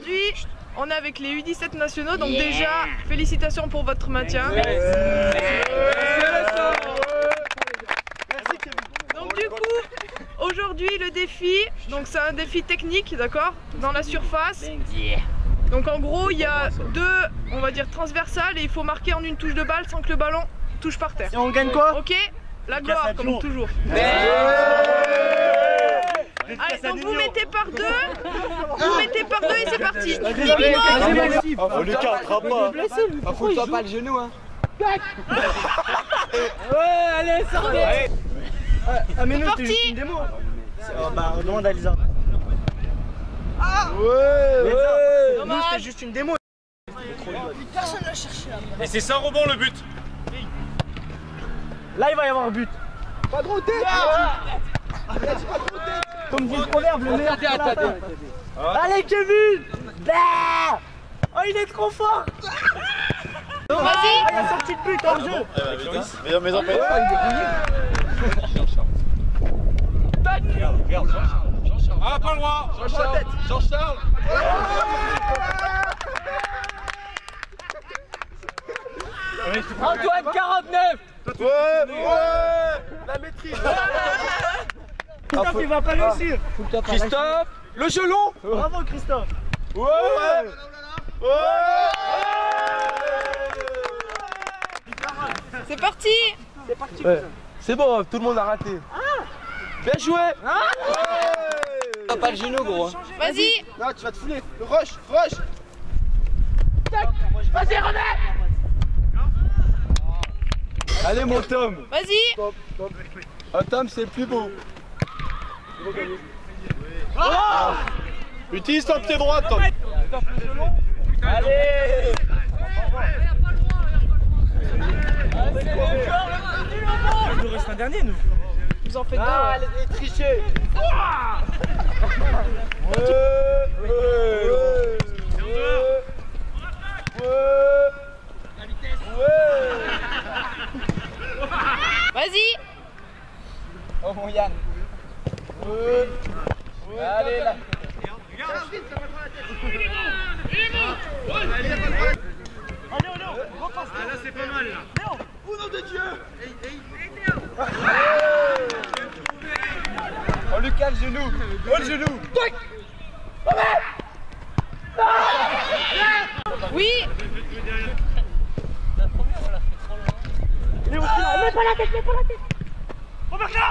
aujourd'hui, on est avec les U17 nationaux, donc déjà, félicitations pour votre maintien. Donc du coup, aujourd'hui le défi, donc c'est un défi technique, d'accord, dans la surface. Donc en gros, il y a deux, on va dire transversales, et il faut marquer en une touche de balle sans que le ballon touche par terre. Et on gagne quoi? Ok, la gloire comme toujours. Allez, donc vous mettez par deux, et c'est parti. Oh Lucas, attrape pas. Fous-toi pas le genou, hein. Ouais, allez, sortez. Ah mais nous, c'était juste une démo. Bah, demande à Lisa. Ouais. Nous, c'était juste une démo. Personne l'a cherché là. Et c'est sans rebond le but. Là, il va y avoir un but. Pas de route. Comme dit le proverbe, le meilleur pour la fin. Allez, Kevin. Bah. Oh, il est trop fort. Vas-y. Il a sorti de but en jeu. Mais en fait, Ah, pas le droit. Jean-Charles. Antoine 49. Ouais. La maîtrise. Christophe, il va pas réussir. Christophe. Le gelon. Bravo, Christophe. Ouais. C'est parti. C'est bon, tout le monde a raté. Bien joué. Pas le genou, gros. Vas-y. Non, tu vas te fouler. Rush. Vas-y, remets. Allez, mon Tom. Vas-y. Ah, Tom, c'est le plus beau. Utilise ton pied droit, Tom. Allez. Il nous reste un dernier, nous. Vous en faites deux. Allez, tricher. Vas-y. Oh mon Yann. Allez là. Ah là c'est pas mal là. Au nom de Dieu. Oh Lucas, le genou. Oh le genou. Oui. Mets pas la tête. Remarque là.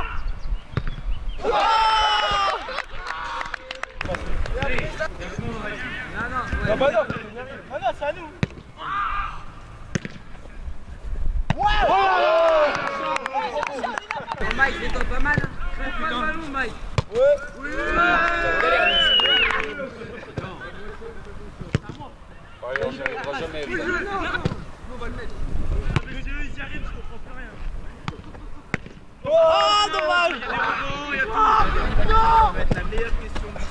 Ah bah non. Ah non, c'est à nous. Mike, c'est pas mal. Pas le ballon, Mike. On n'y arrivera jamais. On va le mettre. Ils y arrivent, je comprends plus rien. Oh, dommage. Il y a tout. Ça va être la meilleure question de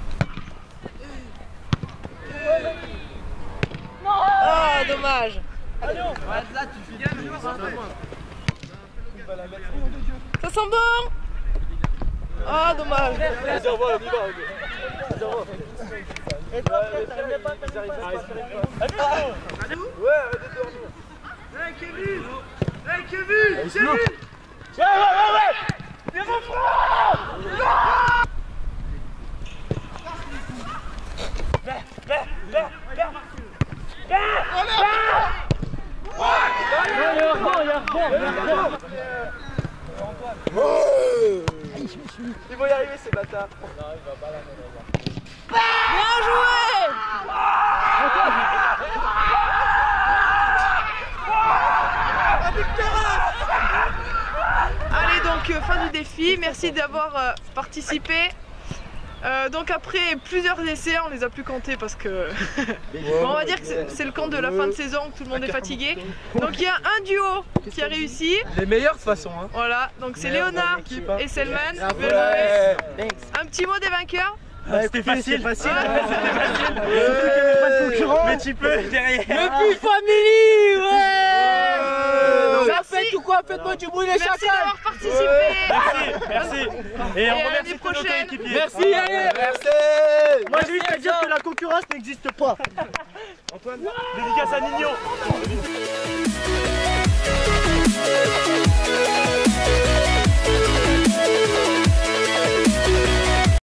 l'histoire. Oh, dommage. Là, tu fais bien le joueur. Ça sent bon. Oh, dommage. Vas-y, au revoir, on y va. Vas-y, au revoir. Et toi, frère, t'arrives même pas à faire ça. Ouais, Hey Kevin. Hey Kevin. Kevin. Ouais. Viens mon frère. Ils vont y arriver ces bâtards. Bien joué. Allez, donc fin du défi. Merci d'avoir participé. Donc après plusieurs essais, on les a plus comptés parce que bon, on va dire que c'est le camp de la fin de saison, tout le monde est fatigué. Donc il y a un duo qui a réussi. Les meilleurs de toute façon. Hein. Voilà, donc c'est Léonard et Selman. Ouais. Un petit mot des vainqueurs. C'était facile. Ouais. Mais tu peux derrière. Le plus family, ouais. Ça fait ou quoi? faites-moi du bruit les Merci chacals. d'avoir participé. Merci. Et on l'année remercie tous nos prochaine. coéquipiers. Merci, allez. Merci. Moi j'ai envie de dire que la concurrence n'existe pas. Antoine, dédicace à Nignon.